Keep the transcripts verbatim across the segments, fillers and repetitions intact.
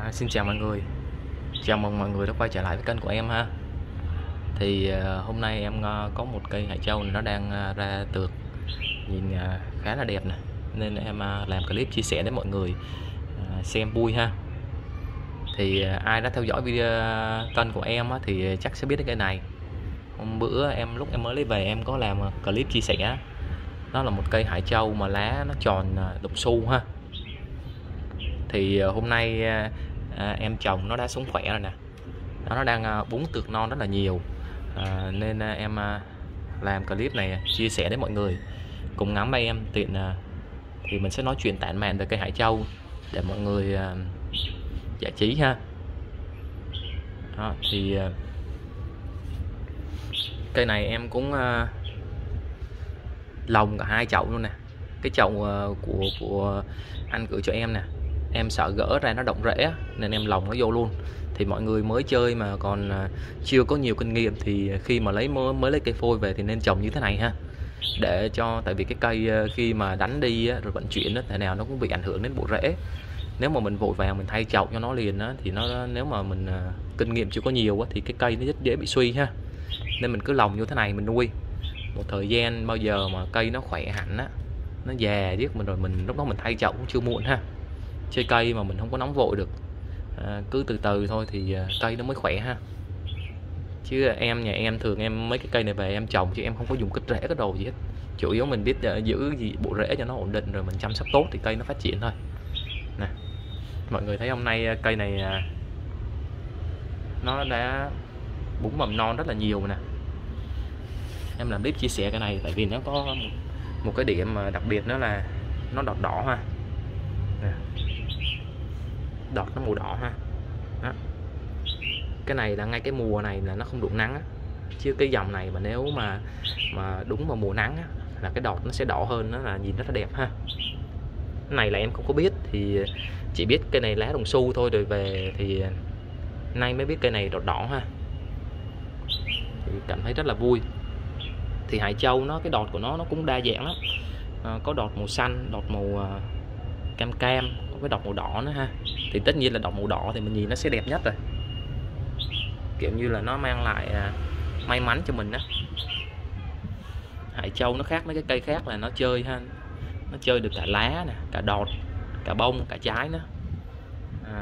À, xin chào mọi người, chào mừng mọi người đã quay trở lại với kênh của em ha. Thì uh, hôm nay em uh, có một cây hải châu này nó đang uh, ra tược, nhìn uh, khá là đẹp nè, nên em uh, làm clip chia sẻ đến mọi người uh, xem vui ha. Thì uh, ai đã theo dõi video uh, kênh của em uh, thì chắc sẽ biết cái cây này. Hôm bữa em lúc em mới lấy về em có làm uh, clip chia sẻ. Đó là một cây hải châu mà lá nó tròn uh, đục xu ha. Thì uh, hôm nay uh, À, em chồng nó đã sống khỏe rồi nè, nó đang à, búng tược non rất là nhiều, à, nên à, em à, làm clip này chia sẻ đến mọi người cùng ngắm với em tiện. À, thì mình sẽ nói chuyện tản mạn về cây hải châu để mọi người à, giải trí ha. Đó, thì à, cây này em cũng à, lồng cả hai chậu luôn nè. Cái chậu à, của của anh gửi cho em nè, em sợ gỡ ra nó động rễ nên em lồng nó vô luôn. Thì mọi người mới chơi mà còn chưa có nhiều kinh nghiệm thì khi mà lấy mới, mới lấy cây phôi về thì nên trồng như thế này ha, để cho, tại vì cái cây khi mà đánh đi rồi vận chuyển thể nào nó cũng bị ảnh hưởng đến bộ rễ. Nếu mà mình vội vàng mình thay chậu cho nó liền thì nó, nếu mà mình kinh nghiệm chưa có nhiều thì cái cây nó rất dễ bị suy ha. Nên mình cứ lồng như thế này mình nuôi một thời gian, bao giờ mà cây nó khỏe hẳn á, nó già giết mình rồi mình lúc đó mình thay chậu cũng chưa muộn ha. Chơi cây mà mình không có nóng vội được, à, cứ từ từ thôi thì cây nó mới khỏe ha. Chứ em nhà em thường em mấy cái cây này về em trồng chứ em không có dùng kích rễ cái đồ gì hết. Chủ yếu mình biết uh, giữ gì bộ rễ cho nó ổn định rồi mình chăm sóc tốt thì cây nó phát triển thôi nè. Mọi người thấy hôm nay cây này uh, nó đã búng mầm non rất là nhiều nè. Em làm clip chia sẻ cái này tại vì nó có một, một cái điểm mà đặc biệt nữa là nó đọt đỏ ha nè. Đọt nó màu đỏ ha. Đó. Cái này là ngay cái mùa này là nó không đủ nắng á. Chứ cái dòng này mà nếu mà mà đúng vào mùa nắng á, là cái đọt nó sẽ đỏ hơn, nó là nhìn rất là đẹp ha. Cái này là em không có biết, thì chỉ biết cây này lá đồng xu thôi, rồi về thì nay mới biết cây này đọt đỏ ha. Thì cảm thấy rất là vui. Thì hải châu nó cái đọt của nó nó cũng đa dạng lắm, à, có đọt màu xanh, đọt màu uh, cam cam, có cái đọt màu đỏ nữa ha. Thì tất nhiên là đọt màu đỏ thì mình nhìn nó sẽ đẹp nhất rồi, kiểu như là nó mang lại à, may mắn cho mình đó. Hải châu nó khác mấy cái cây khác là nó chơi ha, nó chơi được cả lá nè, cả đọt, cả bông, cả trái nữa à.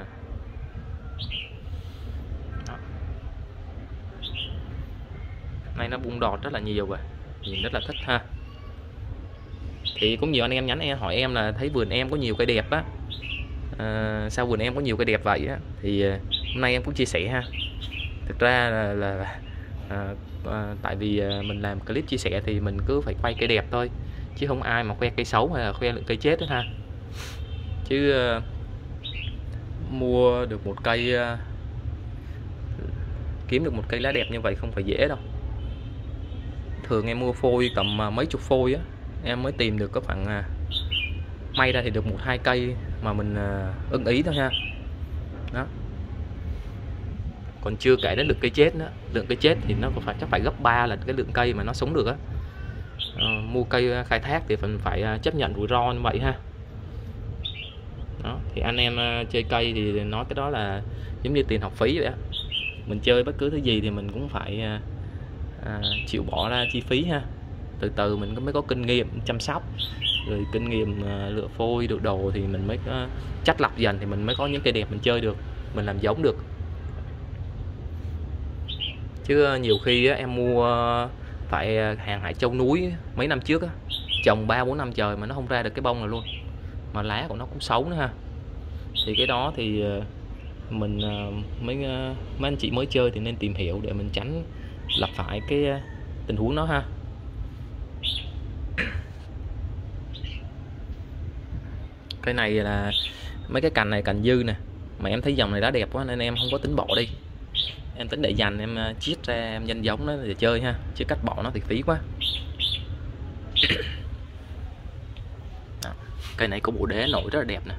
Nay nó bung đọt rất là nhiều rồi, nhìn rất là thích ha. Thì cũng nhiều anh em nhắn em hỏi em là thấy vườn em có nhiều cây đẹp á, à, sao vườn em có nhiều cây đẹp vậy á. Thì hôm nay em cũng chia sẻ ha. Thực ra là, là à, à, tại vì mình làm clip chia sẻ thì mình cứ phải quay cây đẹp thôi, chứ không ai mà khoe cây xấu hay là khoe lượng cây chết hết ha. Chứ à, mua được một cây à, kiếm được một cây lá đẹp như vậy không phải dễ đâu. Thường em mua phôi tầm mấy chục phôi á, em mới tìm được có khoảng à, may ra thì được một hai cây mà mình à, ưng ý thôi ha. Đó. Còn chưa kể đến lượng cây chết nữa, lượng cây chết thì nó phải chắc phải gấp ba lần cái lượng cây mà nó sống được á. À, mua cây khai thác thì phần phải chấp nhận rủi ro như vậy ha. Đó, thì anh em chơi cây thì nói cái đó là giống như tiền học phí vậy á. Mình chơi bất cứ thứ gì thì mình cũng phải à, chịu bỏ ra chi phí ha. Từ từ mình mới có kinh nghiệm chăm sóc, rồi kinh nghiệm à, lựa phôi được đồ thì mình mới uh, chắc lọc dần thì mình mới có những cây đẹp mình chơi được, mình làm giống được. Chứ nhiều khi á, em mua phải hàng hải châu núi mấy năm trước á, trồng ba bốn năm trời mà nó không ra được cái bông nào luôn, mà lá của nó cũng xấu nữa ha. Thì cái đó thì mình mấy mấy anh chị mới chơi thì nên tìm hiểu để mình tránh lặp phải cái tình huống đó ha. Cái này là mấy cái cành này cành dư nè, mà em thấy dòng này đã đẹp quá nên em không có tính bỏ đi. Em tính để dành em chiết ra em nhân giống nó để chơi ha, chứ cắt bỏ nó thì phí quá. Đó, cây này có bộ đế nổi rất là đẹp nè.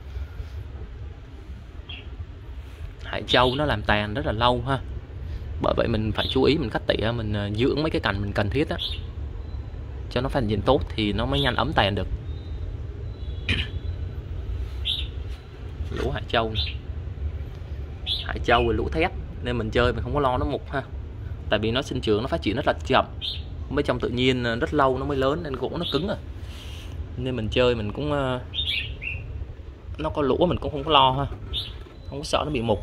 Hải châu nó làm tàn rất là lâu ha, bởi vậy mình phải chú ý mình cắt tỉa, mình dưỡng mấy cái cành mình cần thiết á, cho nó phát triển tốt thì nó mới nhanh ấm tàn được. Lũ hải châu này. hải châu và lũ thét, nên mình chơi mình không có lo nó mục ha. Tại vì nó sinh trưởng, nó phát triển rất là chậm, mới trong tự nhiên rất lâu nó mới lớn, nên gỗ nó cứng rồi. Nên mình chơi mình cũng nó có lũ mình cũng không có lo ha, không có sợ nó bị mục.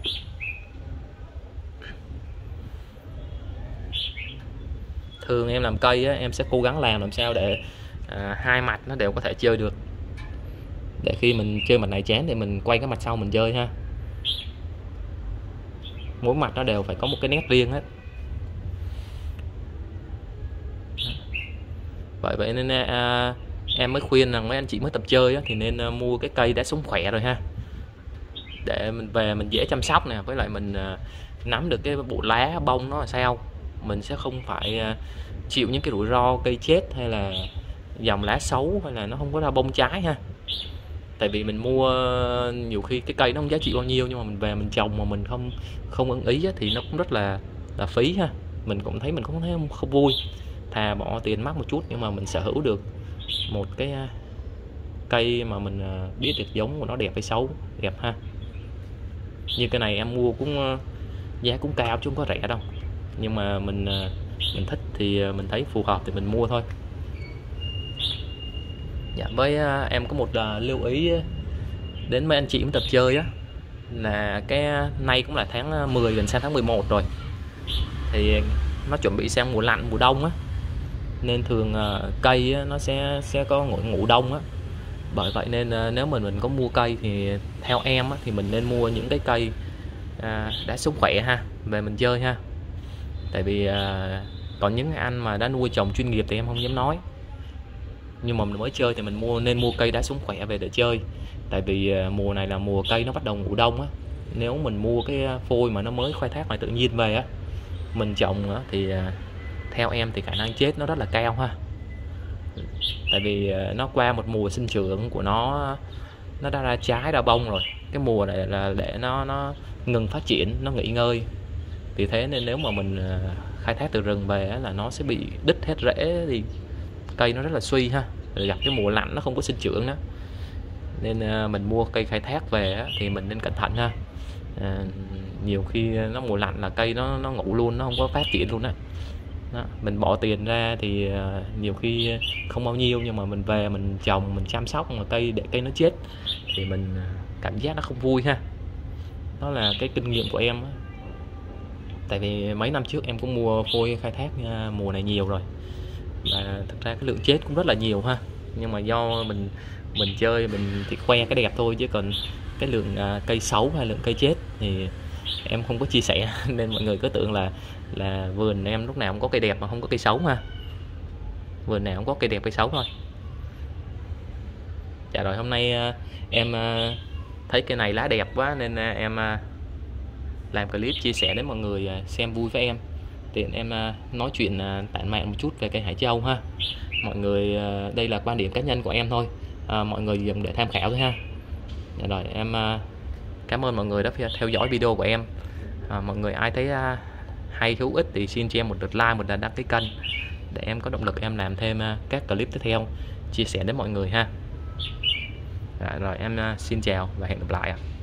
Thường em làm cây á, em sẽ cố gắng làm làm sao để à, hai mặt nó đều có thể chơi được, để khi mình chơi mặt này chán thì mình quay cái mặt sau mình chơi ha. Mỗi mặt nó đều phải có một cái nét riêng hết. Bởi vậy nên à, em mới khuyên rằng mấy anh chị mới tập chơi á, thì nên à, mua cái cây đã sống khỏe rồi ha, để mình về mình dễ chăm sóc nè, với lại mình à, nắm được cái bộ lá bông nó là sao, mình sẽ không phải à, chịu những cái rủi ro cây chết hay là dòng lá xấu hay là nó không có ra bông trái ha. Tại vì mình mua nhiều khi cái cây nó không giá trị bao nhiêu, nhưng mà mình về mình trồng mà mình không không ưng ý á, thì nó cũng rất là là phí ha. Mình cũng thấy mình cũng thấy không, không vui, thà bỏ tiền mắc một chút nhưng mà mình sở hữu được một cái cây mà mình biết được giống của nó đẹp hay xấu, đẹp ha. Như cái này em mua cũng giá cũng cao chứ không có rẻ đâu, nhưng mà mình mình thích thì mình thấy phù hợp thì mình mua thôi. Dạ, với em có một uh, lưu ý đến mấy anh chị tập chơi á, là cái nay cũng là tháng mười gần sang tháng mười một rồi, thì nó chuẩn bị sang mùa lạnh mùa đông á, nên thường uh, cây á, nó sẽ sẽ có ngủ, ngủ đông á. Bởi vậy nên uh, nếu mình mình có mua cây thì theo em á, thì mình nên mua những cái cây uh, đã sống khỏe ha, về mình chơi ha. Tại vì uh, còn những anh mà đã nuôi trồng chuyên nghiệp thì em không dám nói, nhưng mà mình mới chơi thì mình mua nên mua cây đá sống khỏe về để chơi. Tại vì mùa này là mùa cây nó bắt đầu ngủ đông á, nếu mình mua cái phôi mà nó mới khai thác ngoài tự nhiên về á, mình trồng á, thì theo em thì khả năng chết nó rất là cao ha. Tại vì nó qua một mùa sinh trưởng của nó, nó đã ra trái ra bông rồi, cái mùa này là để nó nó ngừng phát triển, nó nghỉ ngơi. Vì thế nên nếu mà mình khai thác từ rừng về á, là nó sẽ bị đứt hết rễ, thì cây nó rất là suy ha. Rồi gặp cái mùa lạnh nó không có sinh trưởng đó, nên uh, mình mua cây khai thác về á, thì mình nên cẩn thận ha. À, nhiều khi nó mùa lạnh là cây nó nó ngủ luôn, nó không có phát triển luôn á. Đó, mình bỏ tiền ra thì uh, nhiều khi không bao nhiêu, nhưng mà mình về mình trồng mình chăm sóc mà cây để cây nó chết thì mình uh, cảm giác nó không vui ha. Đó là cái kinh nghiệm của em á. Tại vì mấy năm trước em cũng mua phôi khai thác uh, mùa này nhiều rồi, và thực ra cái lượng chết cũng rất là nhiều ha. Nhưng mà do mình mình chơi mình thì khoe cái đẹp thôi, chứ còn cái lượng à, cây xấu hay lượng cây chết thì em không có chia sẻ. Nên mọi người cứ tưởng là là vườn em lúc nào cũng có cây đẹp mà không có cây xấu ha. Vườn nào cũng có cây đẹp cây xấu thôi. Dạ rồi, hôm nay à, em à, thấy cây này lá đẹp quá nên à, em à, làm clip chia sẻ đến mọi người à, xem vui với em. Thì em uh, nói chuyện uh, tản mạn một chút về cây hải châu ha. Mọi người uh, đây là quan điểm cá nhân của em thôi, uh, mọi người dùng để tham khảo thôi ha. Rồi em uh, cảm ơn mọi người đã theo dõi video của em. Uh, mọi người ai thấy uh, hay hữu ích thì xin cho em một lượt like, một lượt đăng ký kênh để em có động lực em làm thêm uh, các clip tiếp theo chia sẻ đến mọi người ha. Rồi em uh, xin chào và hẹn gặp lại ạ.